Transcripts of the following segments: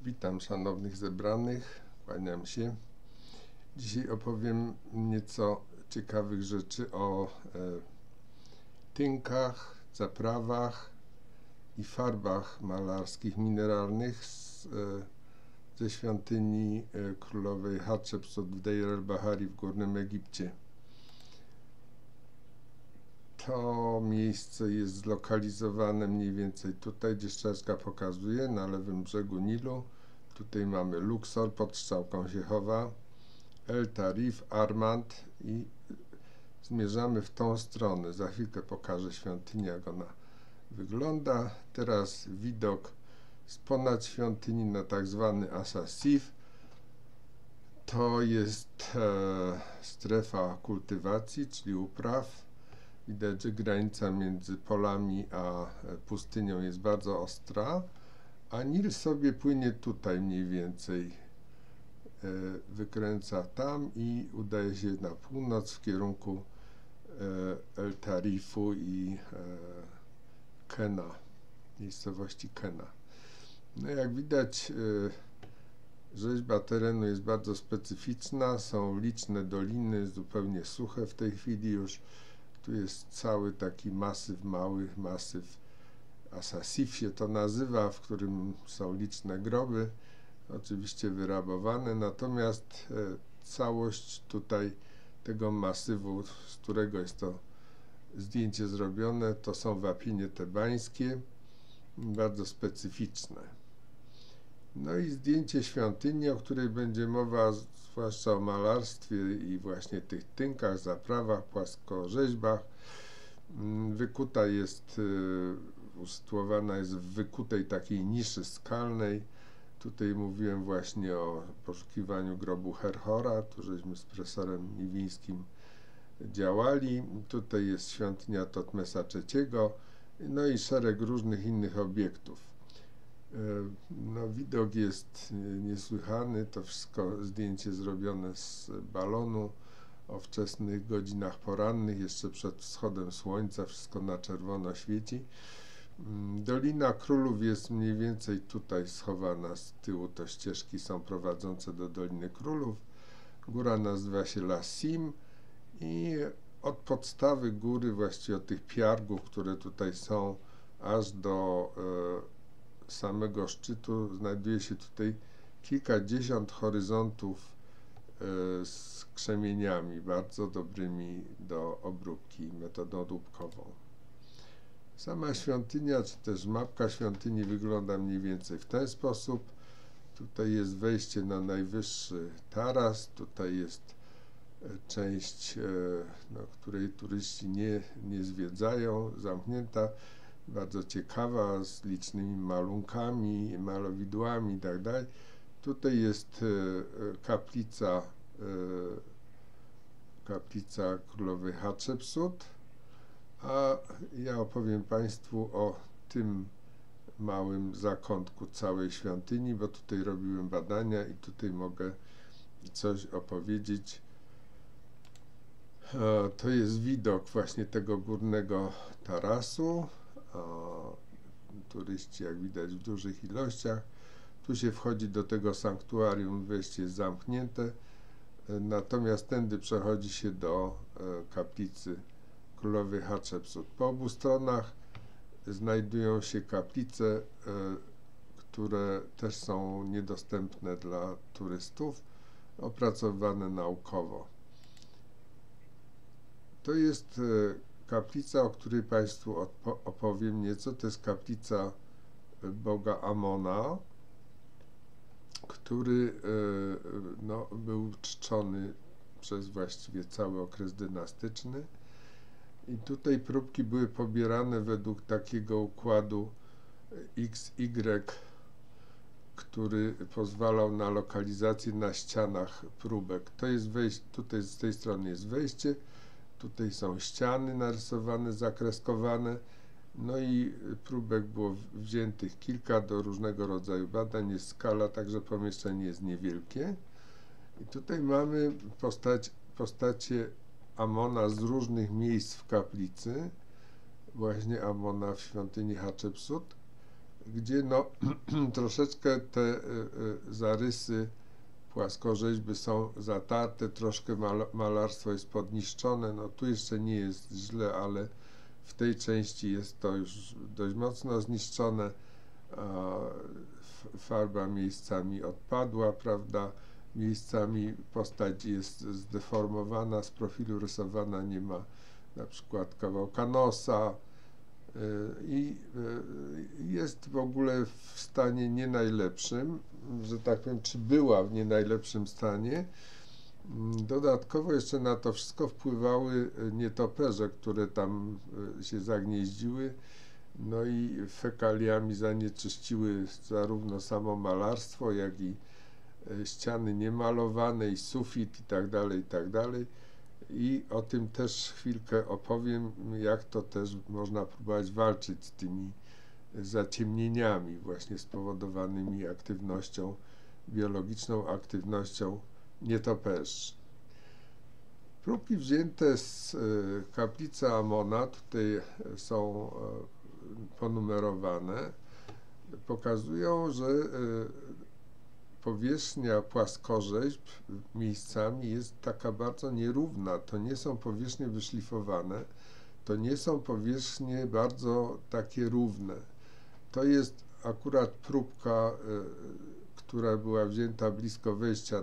Witam szanownych zebranych, kłaniam się. Dzisiaj opowiem nieco ciekawych rzeczy o tynkach, zaprawach i farbach malarskich mineralnych ze świątyni królowej Hatshepsut w Deir el-Bahari w Górnym Egipcie. To miejsce jest zlokalizowane mniej więcej tutaj, gdzie ścieżka pokazuje, na lewym brzegu Nilu. Tutaj mamy Luxor, pod strzałką się chowa, El Tarif, Armand i zmierzamy w tą stronę. Za chwilkę pokażę świątynię, jak ona wygląda. Teraz widok z ponad świątyni na tak zwany Asasif. To jest strefa kultywacji, czyli upraw. Widać, że granica między polami a pustynią jest bardzo ostra, a Nil sobie płynie tutaj mniej więcej, wykręca tam i udaje się na północ w kierunku El Tarifu i Kena, miejscowości Kena. No jak widać, rzeźba terenu jest bardzo specyficzna, są liczne doliny, zupełnie suche w tej chwili już. Tu jest cały taki masyw, mały masyw, Asasif się to nazywa, w którym są liczne groby, oczywiście wyrabowane, natomiast całość tutaj tego masywu, z którego jest to zdjęcie zrobione, to są wapienie tebańskie, bardzo specyficzne. No i zdjęcie świątyni, o której będzie mowa, zwłaszcza o malarstwie i właśnie tych tynkach, zaprawach, płaskorzeźbach. Wykuta jest, usytuowana jest w wykutej takiej niszy skalnej. Tutaj mówiłem właśnie o poszukiwaniu grobu Herhora, tu żeśmy z profesorem Niwińskim działali. Tutaj jest świątynia Totmesa III, no i szereg różnych innych obiektów. No, widok jest niesłychany, to wszystko zdjęcie zrobione z balonu o wczesnych godzinach porannych, jeszcze przed wschodem słońca, wszystko na czerwono świeci. Dolina Królów jest mniej więcej tutaj schowana z tyłu, to ścieżki są prowadzące do Doliny Królów. Góra nazywa się Lassim i od podstawy góry, właściwie od tych piargów, które tutaj są, aż do samego szczytu znajduje się tutaj kilkadziesiąt horyzontów z krzemieniami bardzo dobrymi do obróbki metodą dłubkową. Sama świątynia, czy też mapka świątyni wygląda mniej więcej w ten sposób. Tutaj jest wejście na najwyższy taras, tutaj jest część, której turyści nie zwiedzają, zamknięta. Bardzo ciekawa, z licznymi malunkami, malowidłami itd. Tutaj jest kaplica królowej Hatshepsut, a ja opowiem Państwu o tym małym zakątku całej świątyni, bo tutaj robiłem badania i tutaj mogę coś opowiedzieć. To jest widok właśnie tego górnego tarasu. Turyści, jak widać, w dużych ilościach. Tu się wchodzi do tego sanktuarium, wejście jest zamknięte, natomiast tędy przechodzi się do kaplicy królowej Hatshepsut. Po obu stronach znajdują się kaplice, które też są niedostępne dla turystów, opracowane naukowo. To jest kaplica, o której Państwu opowiem nieco. To jest kaplica boga Amona, który był czczony przez właściwie cały okres dynastyczny. I tutaj próbki były pobierane według takiego układu XY, który pozwalał na lokalizację na ścianach próbek. To jest wejście, tutaj z tej strony jest wejście. Tutaj są ściany narysowane, zakreskowane, no i próbek było wziętych kilka do różnego rodzaju badań, jest skala, także pomieszczenie jest niewielkie. I tutaj mamy postacie Amona z różnych miejsc w kaplicy, właśnie Amona w świątyni Hatshepsut. gdzie no troszeczkę te zarysy płaskorzeźby są zatarte, troszkę malarstwo jest podniszczone, no tu jeszcze nie jest źle, ale w tej części jest to już dość mocno zniszczone, farba miejscami odpadła, prawda, miejscami postać jest zdeformowana, z profilu rysowana, nie ma na przykład kawałka nosa i jest w ogóle w stanie nie najlepszym, że tak powiem, czy była w nie najlepszym stanie. Dodatkowo jeszcze na to wszystko wpływały nietoperze, które tam się zagnieździły, no i fekaliami zanieczyściły zarówno samo malarstwo, jak i ściany niemalowane i sufit i tak dalej, i tak dalej. I o tym też chwilkę opowiem, jak to też można próbować walczyć z tymi zaciemnieniami właśnie spowodowanymi aktywnością biologiczną, aktywnością nietoperzy. Próbki wzięte z kaplicy Amona, tutaj są ponumerowane, pokazują, że powierzchnia płaskorzeźb miejscami jest taka bardzo nierówna. To nie są powierzchnie wyszlifowane, to nie są powierzchnie bardzo takie równe. To jest akurat próbka, która była wzięta blisko wejścia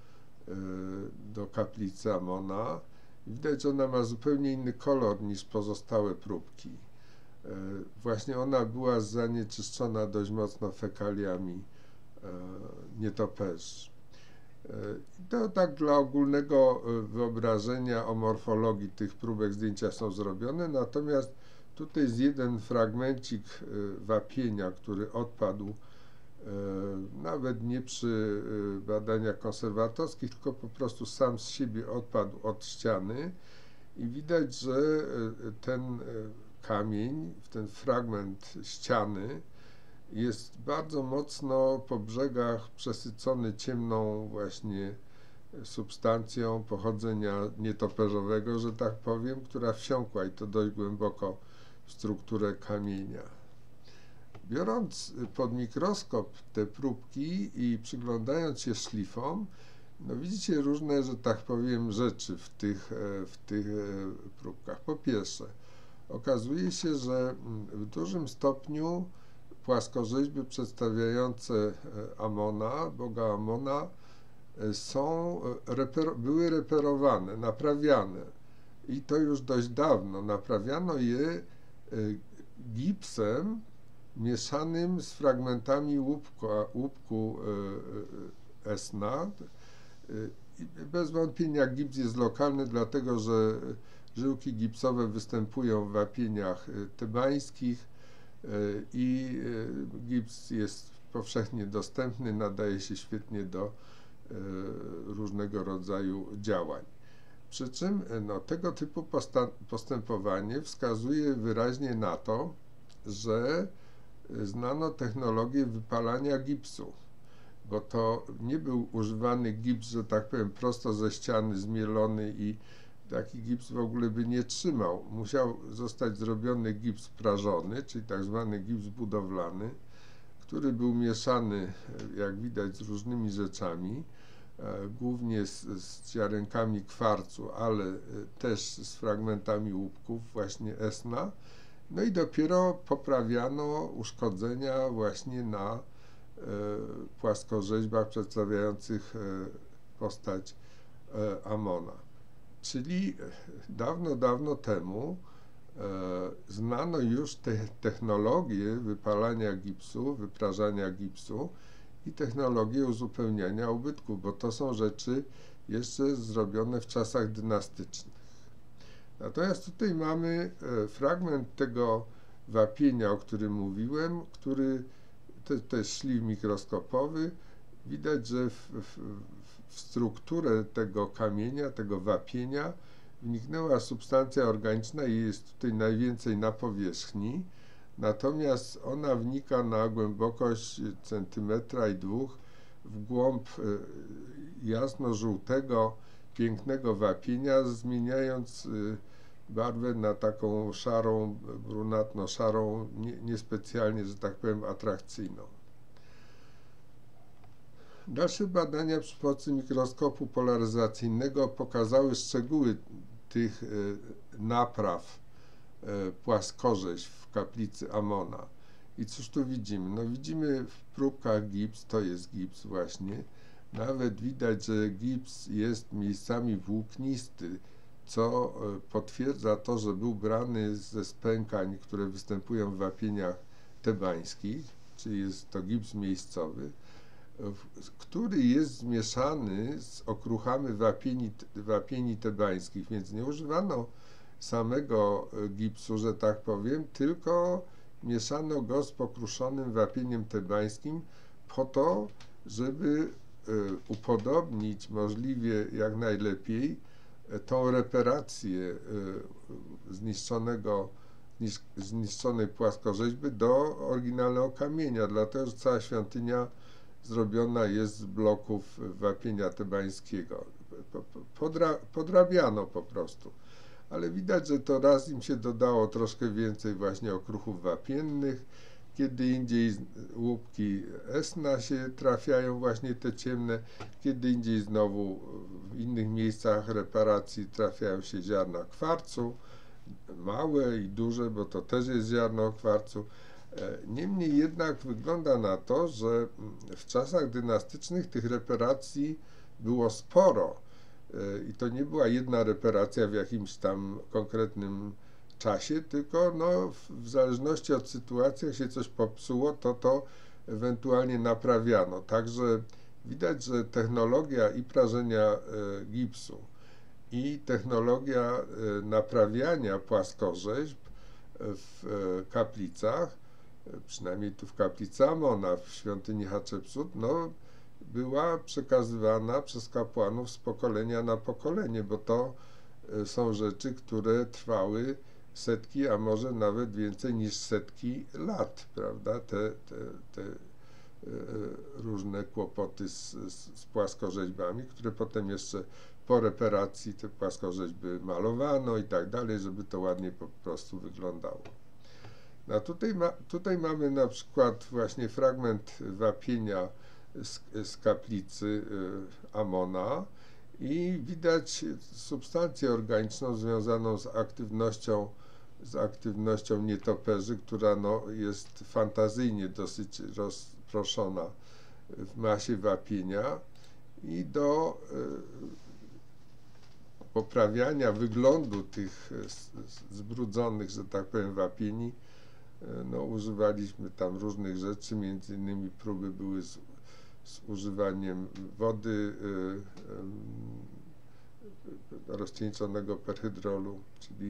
do kaplicy Amona. Widać, że ona ma zupełnie inny kolor niż pozostałe próbki. Właśnie ona była zanieczyszczona dość mocno fekaliami nietoperzy. To tak dla ogólnego wyobrażenia o morfologii tych próbek zdjęcia są zrobione, natomiast tutaj jest jeden fragmencik wapienia, który odpadł nawet nie przy badaniach konserwatorskich, tylko po prostu sam z siebie odpadł od ściany i widać, że ten kamień, ten fragment ściany jest bardzo mocno po brzegach przesycony ciemną właśnie substancją pochodzenia nietoperzowego, że tak powiem, która wsiąkła i to dość głęboko w strukturę kamienia. Biorąc pod mikroskop te próbki i przyglądając się szlifom, no widzicie różne, że tak powiem, rzeczy w tych próbkach. Po pierwsze, okazuje się, że w dużym stopniu płaskorzeźby przedstawiające Amona, boga Amona, były reperowane, naprawiane. I to już dość dawno. Naprawiano je gipsem mieszanym z fragmentami łupku Esna. Bez wątpienia gips jest lokalny, dlatego że żyłki gipsowe występują w wapieniach tebańskich i gips jest powszechnie dostępny, nadaje się świetnie do różnego rodzaju działań. Przy czym no, tego typu postępowanie wskazuje wyraźnie na to, że znano technologię wypalania gipsu, bo to nie był używany gips, że tak powiem, prosto ze ściany zmielony i taki gips w ogóle by nie trzymał. Musiał zostać zrobiony gips prażony, czyli tak zwany gips budowlany, który był mieszany, jak widać, z różnymi rzeczami, głównie z ziarenkami kwarcu, ale też z fragmentami łupków właśnie Esna. No i dopiero poprawiano uszkodzenia właśnie na płaskorzeźbach przedstawiających postać Amona. Czyli dawno, dawno temu znano już technologię wypalania gipsu, wyprażania gipsu i technologię uzupełniania ubytków, bo to są rzeczy jeszcze zrobione w czasach dynastycznych. Natomiast tutaj mamy fragment tego wapienia, o którym mówiłem, który to jest szlif mikroskopowy. Widać, że w strukturę tego kamienia, tego wapienia wniknęła substancja organiczna i jest tutaj najwięcej na powierzchni, natomiast ona wnika na głębokość centymetra i dwóch w głąb jasno-żółtego, pięknego wapienia, zmieniając barwę na taką szarą, brunatno-szarą, niespecjalnie, że tak powiem, atrakcyjną. Dalsze badania przy pomocy mikroskopu polaryzacyjnego pokazały szczegóły tych napraw płaskorzeźb w kaplicy Amona. I cóż tu widzimy? No widzimy w próbkach gips, to jest gips właśnie, nawet widać, że gips jest miejscami włóknisty, co potwierdza to, że był brany ze spękań, które występują w wapieniach tebańskich, czyli jest to gips miejscowy, który jest zmieszany z okruchami wapieni tebańskich, więc nie używano samego gipsu, że tak powiem, tylko mieszano go z pokruszonym wapieniem tebańskim po to, żeby upodobnić możliwie jak najlepiej tą reparację zniszczonej płaskorzeźby do oryginalnego kamienia, dlatego że cała świątynia zrobiona jest z bloków wapienia tebańskiego. Podrabiano po prostu. Ale widać, że to raz im się dodało troszkę więcej właśnie okruchów wapiennych, kiedy indziej łupki esna się trafiają właśnie te ciemne, kiedy indziej znowu w innych miejscach reparacji trafiają się ziarna kwarcu, małe i duże, bo to też jest ziarno kwarcu. Niemniej jednak wygląda na to, że w czasach dynastycznych tych reparacji było sporo i to nie była jedna reparacja w jakimś tam konkretnym czasie, tylko no, w zależności od sytuacji, jak się coś popsuło, to ewentualnie naprawiano. Także widać, że technologia i prażenia gipsu i technologia naprawiania płaskorzeźb w kaplicach, przynajmniej tu w kaplicy Amona, w świątyni Hatshepsut, no, była przekazywana przez kapłanów z pokolenia na pokolenie, bo to są rzeczy, które trwały setki, a może nawet więcej niż setki lat, prawda? Te różne kłopoty z płaskorzeźbami, które potem jeszcze po reparacji te płaskorzeźby malowano i tak dalej, żeby to ładnie po prostu wyglądało. No tutaj mamy na przykład właśnie fragment wapienia z kaplicy Amona i widać substancję organiczną związaną z aktywnością nietoperzy, która no, jest fantazyjnie dosyć rozproszona w masie wapienia i do poprawiania wyglądu tych zbrudzonych, że tak powiem, wapieni, no, używaliśmy tam różnych rzeczy, między innymi próby były z używaniem wody rozcieńczonego perhydrolu, czyli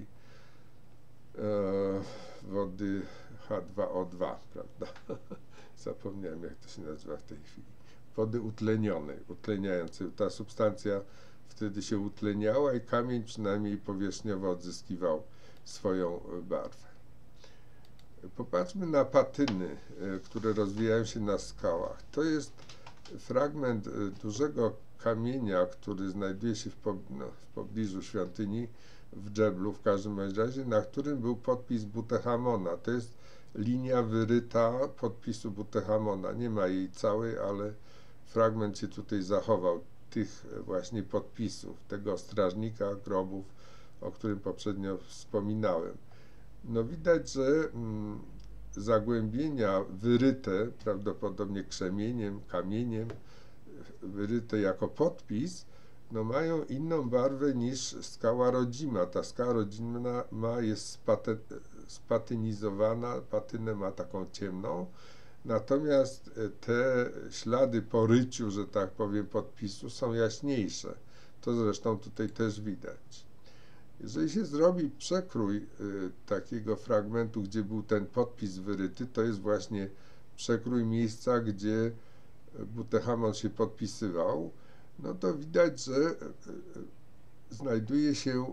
wody H2O2, prawda? Zapomniałem, jak to się nazywa w tej chwili. Wody utlenionej, utleniającej. Ta substancja wtedy się utleniała i kamień przynajmniej powierzchniowo odzyskiwał swoją barwę. Popatrzmy na patyny, które rozwijają się na skałach. To jest fragment dużego kamienia, który znajduje się w pobliżu świątyni w Dżeblu, w każdym razie, na którym był podpis Butehamona. To jest linia wyryta podpisu Butehamona. Nie ma jej całej, ale fragment się tutaj zachował, tych właśnie podpisów, tego strażnika grobów, o którym poprzednio wspominałem. No widać, że zagłębienia wyryte, prawdopodobnie krzemieniem, kamieniem, wyryte jako podpis, no mają inną barwę niż skała rodzima. Ta skała rodzima jest spatynizowana, patynę ma taką ciemną, natomiast te ślady po ryciu, że tak powiem, podpisu są jaśniejsze. To zresztą tutaj też widać. Jeżeli się zrobi przekrój takiego fragmentu, gdzie był ten podpis wyryty, to jest właśnie przekrój miejsca, gdzie Butehamon się podpisywał, no to widać, że znajduje się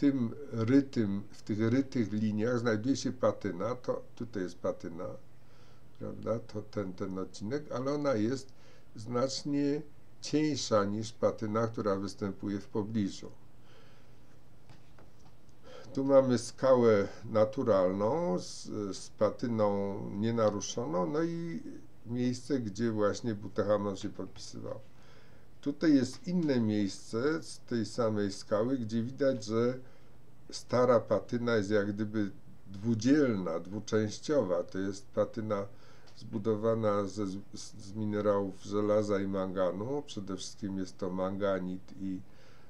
w tych rytych liniach, znajduje się patyna, to tutaj jest patyna, prawda, to ten odcinek, ale ona jest znacznie cieńsza niż patyna, która występuje w pobliżu. Tu mamy skałę naturalną z patyną nienaruszoną, no i miejsce, gdzie właśnie Butehamon się podpisywał. Tutaj jest inne miejsce z tej samej skały, gdzie widać, że stara patyna jest jak gdyby dwudzielna, dwuczęściowa. To jest patyna zbudowana z minerałów żelaza i manganu. Przede wszystkim jest to manganit i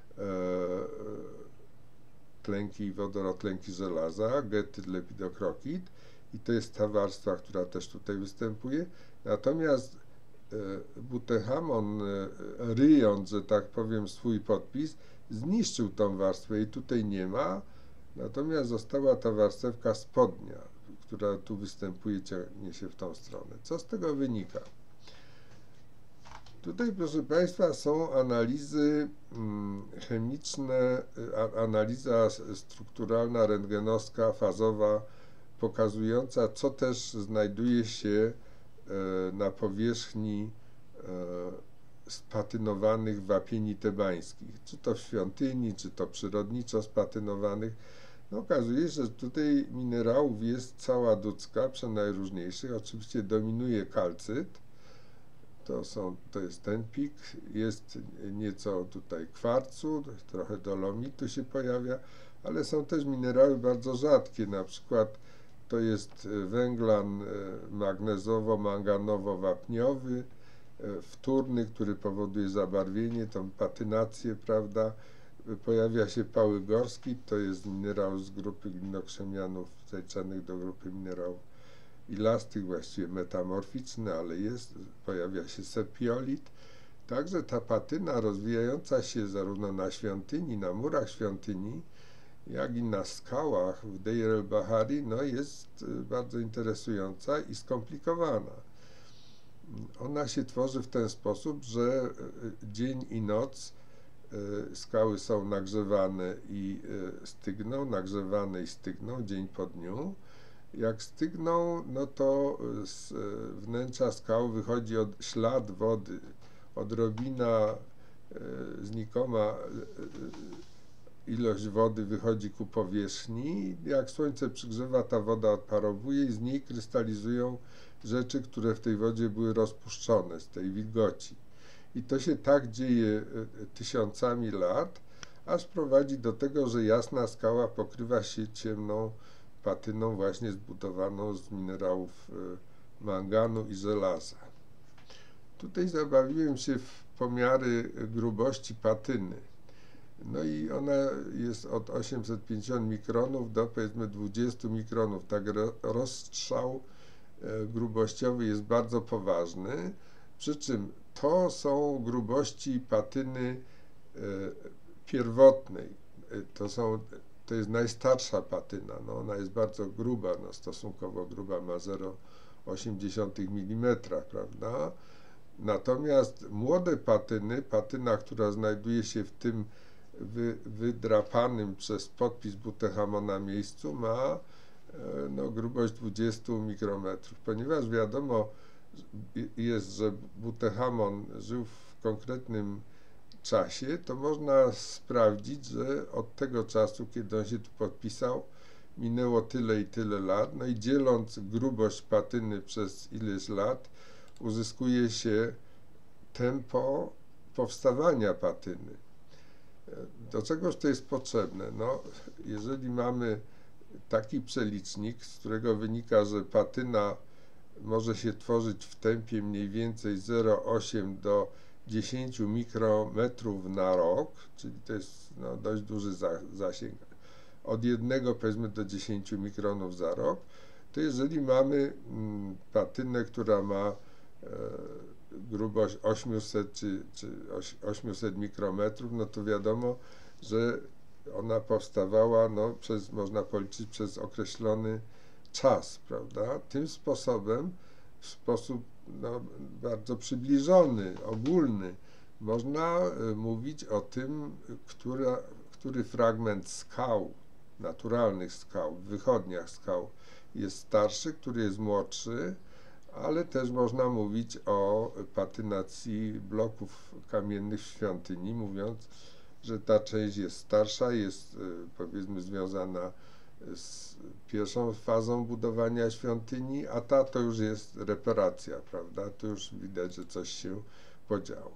tlenki i wodorotlenki żelaza, getyllepidokrokit, i to jest ta warstwa, która też tutaj występuje. Natomiast Butehamon, ryjąc, że tak powiem, swój podpis, zniszczył tą warstwę i tutaj nie ma, natomiast została ta warstewka spodnia, która tu występuje, ciągnie się w tą stronę. Co z tego wynika? Tutaj, proszę Państwa, są analizy chemiczne, analiza strukturalna, rentgenowska, fazowa, pokazująca, co też znajduje się na powierzchni spatynowanych wapieni tebańskich, czy to w świątyni, czy to przyrodniczo spatynowanych. No, okazuje się, że tutaj minerałów jest cała ducka, przenajróżniejszych. Oczywiście dominuje kalcyt, to jest ten pik, jest nieco tutaj kwarcu, trochę dolomitu się pojawia, ale są też minerały bardzo rzadkie, na przykład to jest węglan magnezowo-manganowo-wapniowy, wtórny, który powoduje zabarwienie, tą patynację, prawda. Pojawia się pały gorski, to jest minerał z grupy glinokrzemianów zaliczanych do grupy minerałów ilastych, właściwie metamorficzny, ale pojawia się sepiolit. Także ta patyna rozwijająca się zarówno na świątyni, na murach świątyni, jak i na skałach w Deir el-Bahari, no jest bardzo interesująca i skomplikowana. Ona się tworzy w ten sposób, że dzień i noc skały są nagrzewane i stygną, nagrzewane i stygną dzień po dniu. Jak stygną, no to z wnętrza skał wychodzi ślad wody, odrobina, znikoma ilość wody wychodzi ku powierzchni. Jak słońce przygrzewa, ta woda odparowuje i z niej krystalizują rzeczy, które w tej wodzie były rozpuszczone z tej wilgoci. I to się tak dzieje tysiącami lat, aż prowadzi do tego, że jasna skała pokrywa się ciemną patyną właśnie zbudowaną z minerałów manganu i żelaza. Tutaj zabawiłem się w pomiary grubości patyny. No i ona jest od 850 mikronów do powiedzmy 20 mikronów. Tak, rozstrzał grubościowy jest bardzo poważny, przy czym to są grubości patyny pierwotnej. To jest najstarsza patyna, no ona jest bardzo gruba, no stosunkowo gruba, ma 0,8 mm, prawda? Natomiast młode patyny, patyna, która znajduje się w tym wydrapanym przez podpis Butehamona miejscu, ma no, grubość 20 mikrometrów. Ponieważ wiadomo jest, że Butehamon żył w konkretnym czasie, to można sprawdzić, że od tego czasu, kiedy on się tu podpisał, minęło tyle i tyle lat, no i dzieląc grubość patyny przez ileś lat, uzyskuje się tempo powstawania patyny. Do czegoż to jest potrzebne? No, jeżeli mamy taki przelicznik, z którego wynika, że patyna może się tworzyć w tempie mniej więcej 0,8 do 10 mikrometrów na rok, czyli to jest no, dość duży zasięg, od 1 powiedzmy do 10 mikronów za rok, to jeżeli mamy patynę, która ma grubość 800 czy 800 mikrometrów, no to wiadomo, że ona powstawała, no, można policzyć przez określony czas, prawda? Tym sposobem, w sposób no, bardzo przybliżony, ogólny, można mówić o tym, który fragment skał, naturalnych skał, w wychodniach skał jest starszy, który jest młodszy, ale też można mówić o patynacji bloków kamiennych w świątyni, mówiąc że ta część jest starsza, jest powiedzmy związana z pierwszą fazą budowania świątyni, a ta to już jest reparacja, prawda? Tu już widać, że coś się podziało.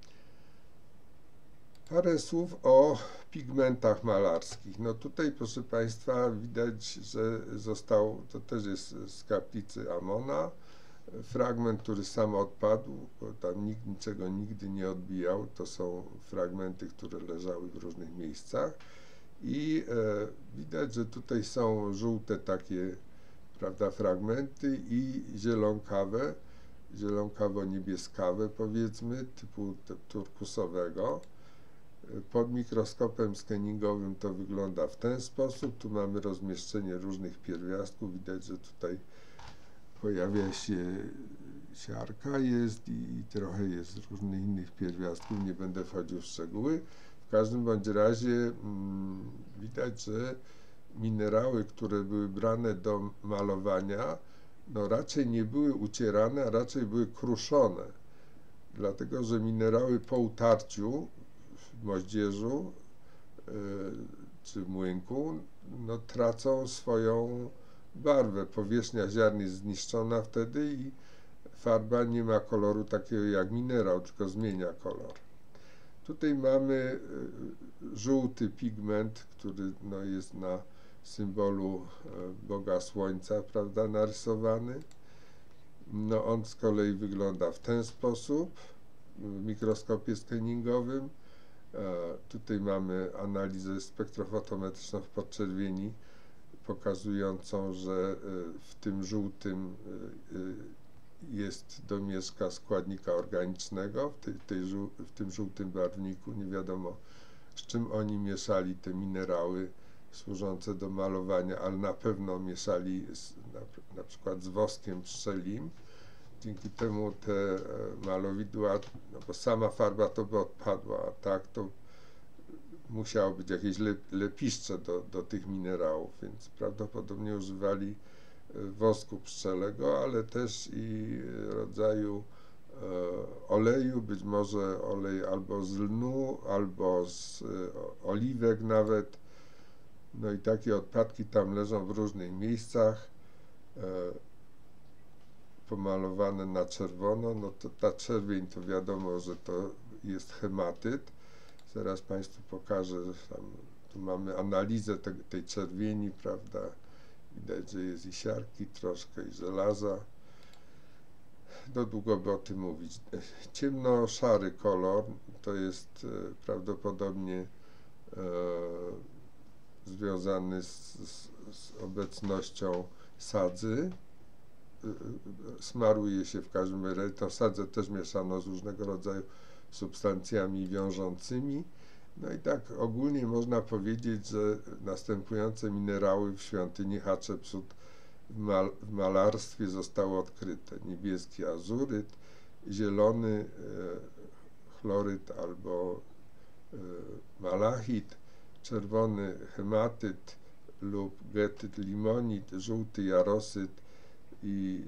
Parę słów o pigmentach malarskich. No tutaj, proszę Państwa, widać, że to też jest z kaplicy Amona, fragment, który sam odpadł, bo tam nikt niczego nigdy nie odbijał. To są fragmenty, które leżały w różnych miejscach i widać, że tutaj są żółte takie, prawda, fragmenty i zielonkawe, zielonkawo-niebieskawe, powiedzmy, typu turkusowego. Pod mikroskopem skeningowym to wygląda w ten sposób. Tu mamy rozmieszczenie różnych pierwiastków. Widać, że tutaj pojawia się siarka jest i trochę jest różnych innych pierwiastków. Nie będę wchodził w szczegóły. W każdym bądź razie widać, że minerały, które były brane do malowania, no raczej nie były ucierane, a raczej były kruszone. Dlatego, że minerały po utarciu w moździerzu czy w młynku, no, tracą swoją barwę. Powierzchnia ziarn jest zniszczona wtedy i farba nie ma koloru takiego jak minerał, tylko zmienia kolor. Tutaj mamy żółty pigment, który no, jest na symbolu Boga Słońca, prawda, narysowany. No, on z kolei wygląda w ten sposób w mikroskopie skeningowym. Tutaj mamy analizę spektrofotometryczną w podczerwieni, pokazującą, że w tym żółtym jest domieszka składnika organicznego, w tym żółtym barwniku. Nie wiadomo, z czym oni mieszali te minerały służące do malowania, ale na pewno mieszali na przykład z woskiem pszczelim. Dzięki temu te malowidła, no bo sama farba to by odpadła, a tak to musiało być jakieś lepiszcze do tych minerałów, więc prawdopodobnie używali wosku pszczelego, ale też i rodzaju oleju, być może olej albo z lnu, albo z oliwek nawet. No i takie odpadki tam leżą w różnych miejscach, pomalowane na czerwono. No to ta czerwień to wiadomo, że to jest hematyt. Zaraz Państwu pokażę, że tam, tu mamy analizę tej czerwieni, prawda. Widać, że jest i siarki troszkę, i żelaza. No długo by o tym mówić. Ciemno-szary kolor to jest prawdopodobnie związany z obecnością sadzy. Smaruje się w każdym razie. Tą sadzę też mieszano z różnego rodzaju substancjami wiążącymi. No i tak ogólnie można powiedzieć, że następujące minerały w świątyni Hatshepsut w malarstwie zostały odkryte. Niebieski azuryt, zielony chloryt albo malachit, czerwony hematyt lub getyt limonit, żółty jarosyt i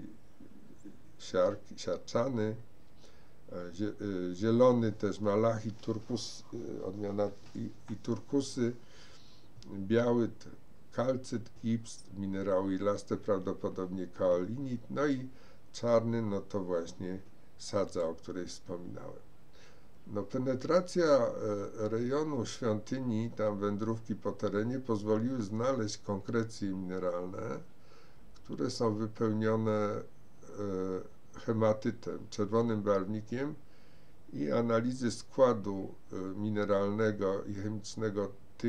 siarczany, zielony też malachit, turkus, odmiana i turkusy, biały kalcyt, gips, minerały ilaste, prawdopodobnie kaolinit, no i czarny, no to właśnie sadza, o której wspominałem. No, penetracja rejonu świątyni, tam wędrówki po terenie pozwoliły znaleźć konkrecje mineralne, które są wypełnione hematytem, czerwonym barwnikiem, i analizy składu mineralnego i chemicznego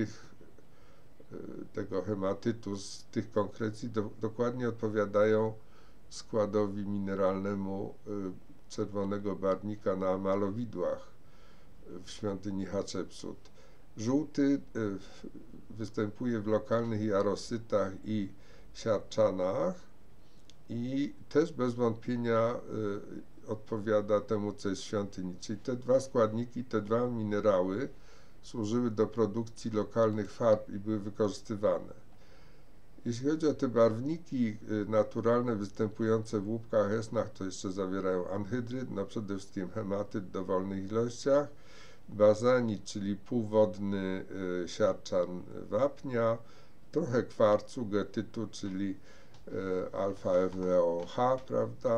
tego hematytu z tych konkrecji dokładnie odpowiadają składowi mineralnemu czerwonego barwnika na malowidłach w świątyni Hatshepsut. Żółty występuje w lokalnych jarosytach i siarczanach i też bez wątpienia odpowiada temu, co jest w świątyni. Czyli te dwa składniki, te dwa minerały służyły do produkcji lokalnych farb i były wykorzystywane. Jeśli chodzi o te barwniki naturalne występujące w łupkach esnach, to jeszcze zawierają anhydryt, no przede wszystkim hematyt w dowolnych ilościach, bazanit, czyli półwodny siarczan wapnia, trochę kwarcu, getytu, czyli alfa-FeOH, prawda,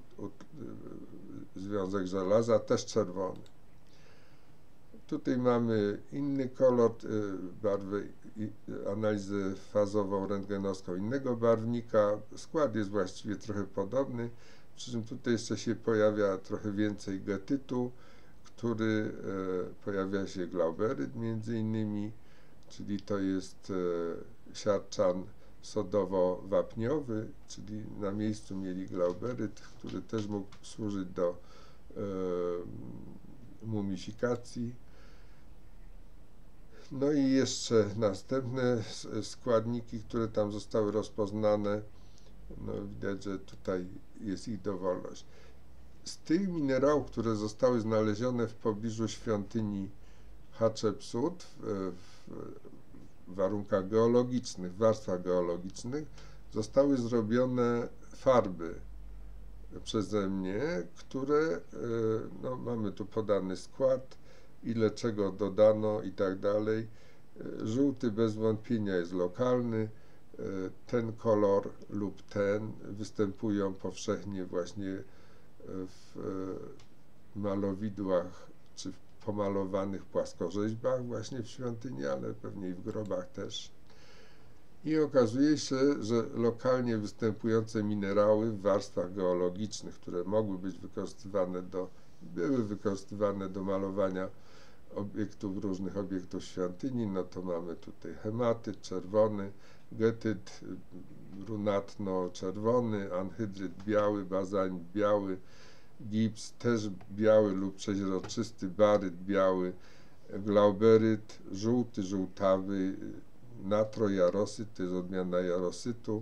związek żelaza, też czerwony. Tutaj mamy inny kolor, barwę, analizę fazową rentgenowską innego barwnika. Skład jest właściwie trochę podobny, przy czym tutaj jeszcze się pojawia trochę więcej getytu, który pojawia się glauberyt między innymi, czyli to jest siarczan sodowo-wapniowy, czyli na miejscu mieli glauberyt, który też mógł służyć do mumifikacji. No i jeszcze następne składniki, które tam zostały rozpoznane, no widać, że tutaj jest ich dowolność. Z tych minerałów, które zostały znalezione w pobliżu świątyni Hatshepsut w warunkach geologicznych, w warstwach geologicznych, zostały zrobione farby przeze mnie, które, no mamy tu podany skład, ile czego dodano i tak dalej. Żółty bez wątpienia jest lokalny, ten kolor lub ten występują powszechnie właśnie w malowidłach czy w pomalowanych płaskorzeźbach właśnie w świątyni, ale pewnie i w grobach też. I okazuje się, że lokalnie występujące minerały w warstwach geologicznych, które mogły być wykorzystywane były wykorzystywane do malowania obiektów, różnych obiektów świątyni, no to mamy tutaj hematyt czerwony, getyt brunatno-czerwony, anhydryt biały, bazanit biały, gips też biały lub przeźroczysty, baryt biały, glauberyt żółty, żółtawy, natrojarosyt, to jest odmiana jarosytu,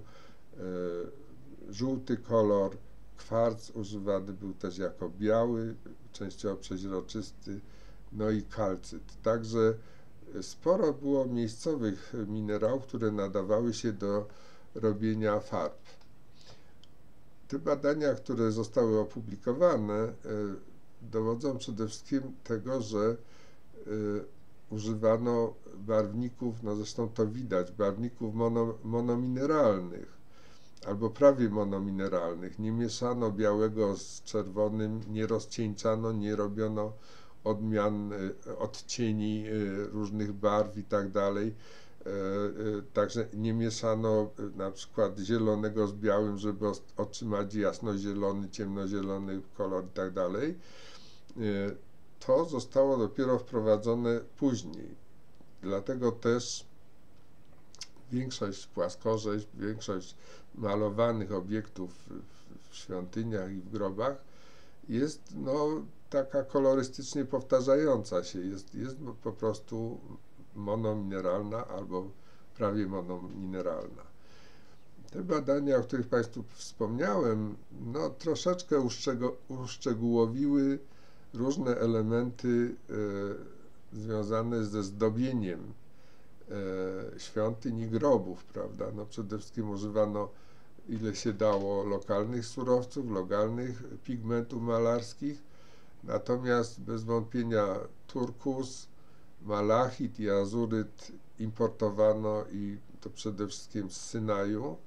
żółty kolor, kwarc używany był też jako biały, częściowo przeźroczysty, no i kalcyt. Także sporo było miejscowych minerałów, które nadawały się do robienia farb. Te badania, które zostały opublikowane, dowodzą przede wszystkim tego, że używano barwników, no zresztą to widać, barwników monomineralnych albo prawie monomineralnych. Nie mieszano białego z czerwonym, nie rozcieńczano, nie robiono odmian, odcieni różnych barw i tak dalej. Także nie mieszano na przykład zielonego z białym, żeby otrzymać jasnozielony, ciemnozielony kolor i tak dalej. To zostało dopiero wprowadzone później. Dlatego też większość płaskorzeźb, większość malowanych obiektów w świątyniach i w grobach jest no, taka kolorystycznie powtarzająca się, jest po prostu monomineralna albo prawie monomineralna. Te badania, o których Państwu wspomniałem, no, troszeczkę uszczegółowiły różne elementy związane ze zdobieniem świątyń i grobów, prawda? No, przede wszystkim używano ile się dało lokalnych surowców, lokalnych pigmentów malarskich, natomiast bez wątpienia turkus, malachit i azuryt importowano i to przede wszystkim z Synaju.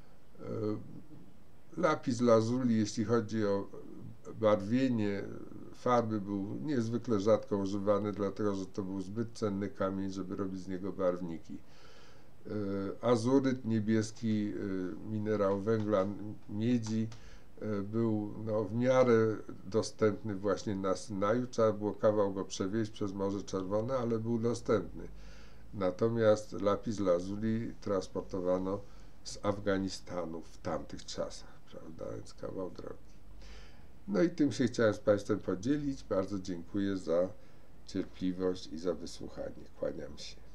Lapis lazuli, jeśli chodzi o barwienie farby, był niezwykle rzadko używany, dlatego że to był zbyt cenny kamień, żeby robić z niego barwniki. Azuryt, niebieski minerał węgla, miedzi, był no, w miarę dostępny właśnie na Synaju. Trzeba było kawał go przewieźć przez Morze Czerwone, ale był dostępny. Natomiast lapis lazuli transportowano z Afganistanu w tamtych czasach, prawda, więc kawał drogi. No i tym się chciałem z Państwem podzielić. Bardzo dziękuję za cierpliwość i za wysłuchanie. Kłaniam się.